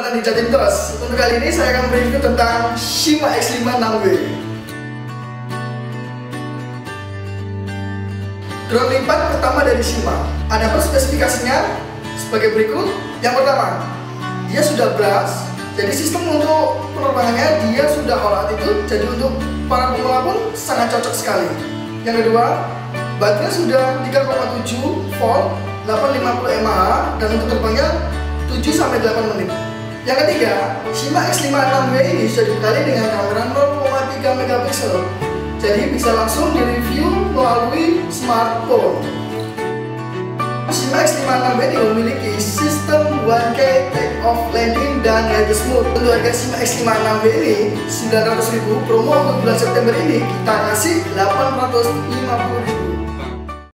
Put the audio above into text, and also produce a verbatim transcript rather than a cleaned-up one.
teman-teman di Jatim Tos. Untuk kali ini saya akan mereview tentang Shima X lima enam W. Drone lipat pertama dari Shima. Adapun spesifikasinya sebagai berikut. Yang pertama, dia sudah blast. Jadi sistem untuk penerbangannya dia sudah all altitude. Jadi untuk para pemula pun sangat cocok sekali. Yang kedua, baterai sudah tiga koma tujuh volt, delapan ratus lima puluh mAh, dan untuk terbangnya tujuh sampai delapan menit. Yang ketiga, Shima X lima enam W ini sudah dibekali dengan kamera nol koma tiga megapiksel. Jadi bisa langsung direview melalui smartphone. Shima X lima enam W ini memiliki sistem one K take off landing dan ride smooth. Untuk harga Shima X lima enam W ini sembilan ratus ribu, promo untuk bulan September ini kita kasih delapan ratus lima puluh ribu.